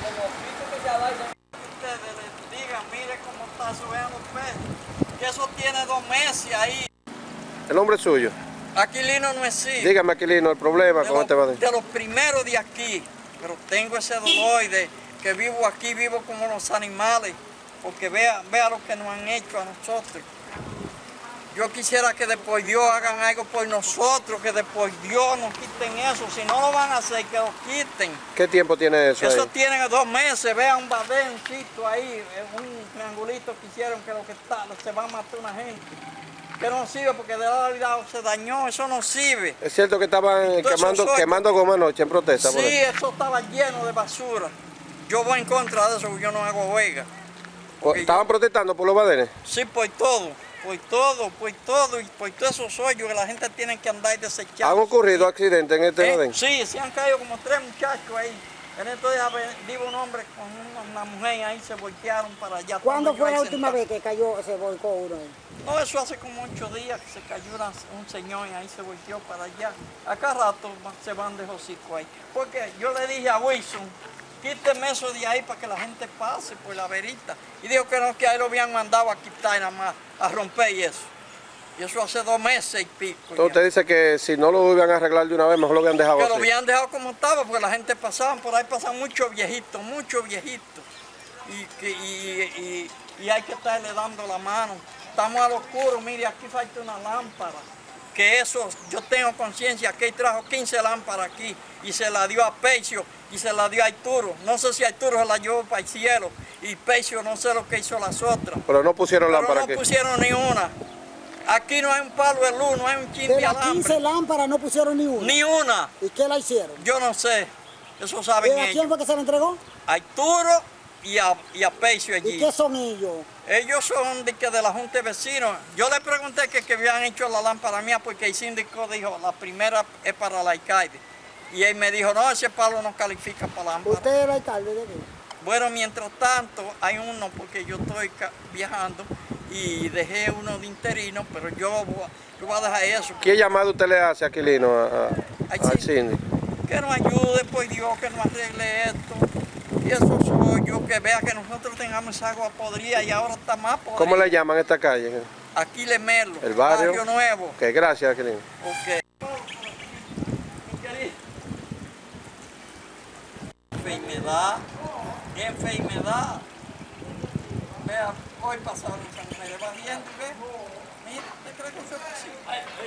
Ustedes les digan, mire cómo está subiendo el peso, que eso tiene 2 meses ahí. ¿El nombre es suyo? Aquilino no existe. Dígame, Aquilino, el problema con este badén. De los primeros de aquí, pero tengo ese dolor de que vivo aquí, vivo como los animales, porque vea lo que nos han hecho a nosotros. Yo quisiera que después Dios hagan algo por nosotros, que después Dios nos quiten eso. Si no lo van a hacer, que lo quiten. ¿Qué tiempo tiene eso Eso ahí? tiene 2 meses, vean un badencito ahí, un triangulito que hicieron que lo que está, se va a matar una gente. Que no sirve porque de lado se dañó, eso no sirve. ¿Es cierto que estaban quemando goma anoche en protesta? Sí, eso estaba lleno de basura. Yo voy en contra de eso, yo no hago huelga. ¿Estaban protestando por los badenes? Sí, por todo, y por todos esos hoyos que la gente tiene que andar desechando. ¿Han ocurrido accidentes en este badén? Sí, se han caído como 3 muchachos ahí. En estos días vivo un hombre con una mujer ahí, se voltearon para allá. ¿Cuándo fue la última vez que cayó, se volcó uno ahí? No, eso hace como 8 días que se cayó un señor y ahí se volteó para allá. Acá rato se van de hocico ahí. Porque yo le dije a Wilson, quíteme eso de ahí para que la gente pase por la verita. Y dijo que no, que ahí lo habían mandado a quitar nada más, a romper y eso. Y eso hace 2 meses y pico. Entonces usted dice que si no lo iban a arreglar de una vez, mejor lo habían dejado que así. lo habían dejado como estaba, porque la gente pasaba, por ahí pasan muchos viejitos. Y hay que estarle dando la mano. Estamos al oscuro, mire, aquí falta una lámpara. Que eso, yo tengo conciencia que él trajo 15 lámparas aquí y se la dio a Pecio y se la dio a Arturo. No sé si Arturo se la llevó para el cielo y Pecio no sé lo que hizo las otras. Pero no pusieron lámparas aquí. aquí. No pusieron ni una. Aquí no hay un palo de luz, no hay un chin de alambre. De las 15 lámparas no pusieron ni una. Ni una. ¿Y qué la hicieron? Yo no sé. Eso saben ellos. ¿A quién fue que se la entregó? A Arturo y a Pecio allí. ¿Y qué son ellos? Ellos son de la Junta de Vecinos. Yo le pregunté que habían hecho la lámpara mía porque el síndico dijo, la primera es para el alcalde. Y él me dijo, no, ese palo no califica para lámpara. ¿Usted es el alcalde de aquí? Bueno, mientras tanto, hay uno, porque yo estoy viajando y dejé uno de interino, pero yo voy a dejar eso. ¿Qué llamado usted le hace, Aquilino, al síndico? Que nos ayude, pues Dios, que nos arregle esto. Y eso soy yo, que vea que nosotros tengamos esa agua podrida y ahora está más podrida. ¿Cómo le llaman esta calle? Aquiles Melo, el barrio Nuevo. Ok, gracias, Aquilino. Ok. Enfermedad. Vea, hoy pasaron esas mujeres, va viendo, ve. Mira, ¿usted cree que eso es posible?